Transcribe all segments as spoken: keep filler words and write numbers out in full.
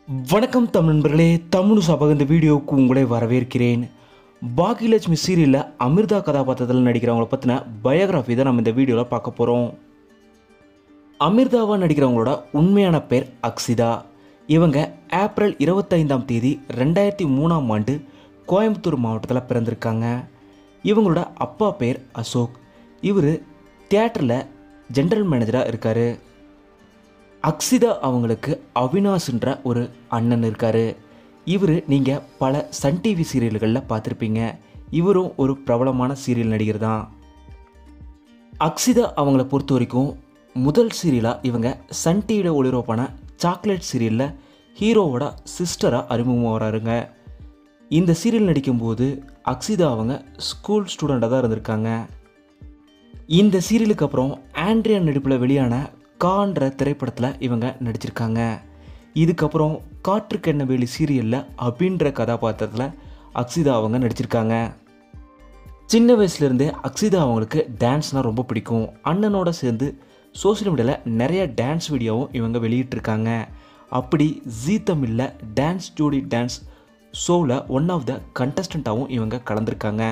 வணக்கம் தமிழ் நண்பர்களே, தமிழ் சபக இந்த வீடியோவுக்கு உங்களை வரவேற்கிறேன். பாக்கியலட்சுமி சீரியலில் அமிர்தா கதாபாத்திரத்தில் நடிக்கிறவங்கள பற்றின பயோகிராஃபி தான் நம்ம இந்த வீடியோவில் பார்க்க போகிறோம். அமிர்தாவாக நடிக்கிறவங்களோட உண்மையான பேர் அக்ஷிதா. இவங்க ஏப்ரல் இருபத்தைந்தாம் தேதி ரெண்டாயிரத்தி மூணாம் ஆண்டு கோயம்புத்தூர் மாவட்டத்தில் பிறந்திருக்காங்க. இவங்களோட அப்பா பேர் அசோக். இவர் தியேட்டரில் ஜென்ரல் மேனேஜராக இருக்கார். அக்ஷிதா அவங்களுக்கு அவினாஷ்ன்ற ஒரு அண்ணன் இருக்கார். இவர் நீங்கள் பல சன் டிவி சீரியல்களில் பார்த்துருப்பீங்க. இவரும் ஒரு பிரபலமான சீரியல் நடிகர் தான். அக்ஷிதா அவங்கள பொறுத்த வரைக்கும் முதல் சீரியலாக இவங்க சன் டிவியில் ஒளிபரப்பான சாக்லேட் சீரியலில் ஹீரோவோட சிஸ்டராக அறிமுகமாக வராருங்க. இந்த சீரியல் நடிக்கும்போது அக்ஷிதா அவங்க ஸ்கூல் ஸ்டூடெண்ட்டாக தான் இருந்திருக்காங்க. இந்த சீரியலுக்கு அப்புறம் ஆண்ட்ரியா நடிப்பில் வெளியான கான்ற திரைப்படத்தில் இவங்க நடிச்சிருக்காங்க. இதுக்கப்புறம் காற்றுக்கென்ன வேலி சீரியலில் அப்படின்ற கதாபாத்திரத்தில் அக்ஷிதா அவங்க நடிச்சிருக்காங்க. சின்ன வயசுலேருந்தே அக்ஷிதா அவங்களுக்கு டான்ஸ்னால் ரொம்ப பிடிக்கும். அண்ணனோட சேர்ந்து சோசியல் மீடியாவில் நிறைய டான்ஸ் வீடியோவும் இவங்க வெளியிட்டிருக்காங்க. அப்படி ஜீ தமிழில் டான்ஸ் ஜோடி டான்ஸ் ஷோவில் ஒன் ஆஃப் த கண்டஸ்டண்ட்டாகவும் இவங்க கலந்துருக்காங்க.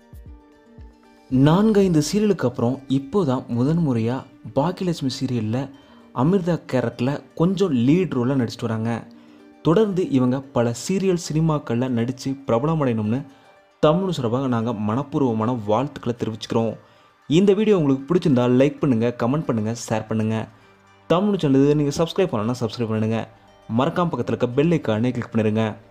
நான்கு ஐந்து சீரியலுக்கு அப்புறம் இப்போ தான் முதன் முறையாக பாக்கியலட்சுமி சீரியலில் அமிர்தா கேரக்டரில் கொஞ்சம் லீட் ரோலில் நடிச்சிட்டு வராங்க. தொடர்ந்து இவங்க பல சீரியல் சினிமாக்களில் நடித்து பிரபலமடையணும்னு தமிழ் சார்பாக நாங்கள் மனப்பூர்வமான வாழ்த்துக்களை தெரிவிச்சுக்கிறோம். இந்த வீடியோ உங்களுக்கு பிடிச்சிருந்தால் லைக் பண்ணுங்கள், கமெண்ட் பண்ணுங்கள், ஷேர் பண்ணுங்கள். தமிழ் சேனலுக்கு நீங்கள் சப்ஸ்கிரைப் பண்ணணும்னா சப்ஸ்கிரைப் பண்ணுங்கள். மறக்காம பக்கத்தில் இருக்க பெல் ஐக்கானே கிளிக் பண்ணிடுங்க.